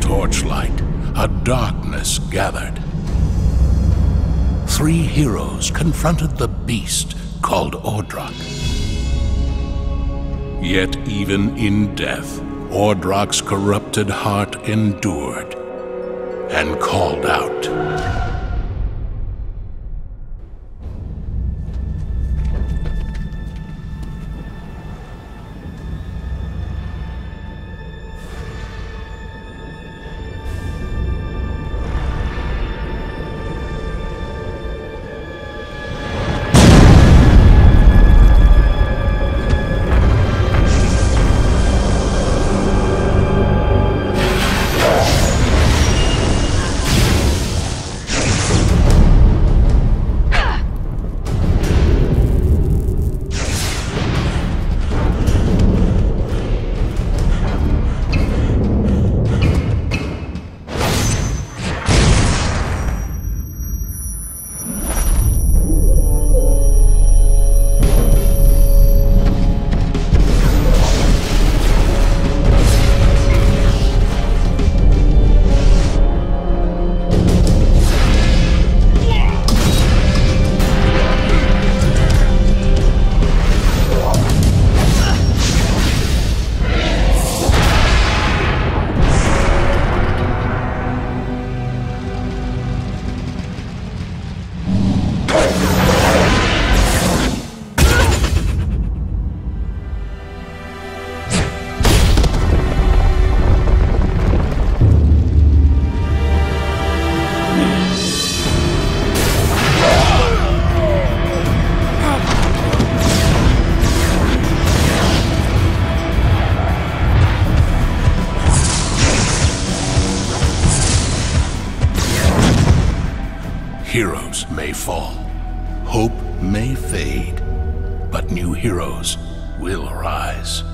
Torchlight, a darkness gathered. 3 heroes confronted the beast called Ordrak. Yet even in death, Ordrak's corrupted heart endured and called out. Heroes may fall, hope may fade, but new heroes will arise.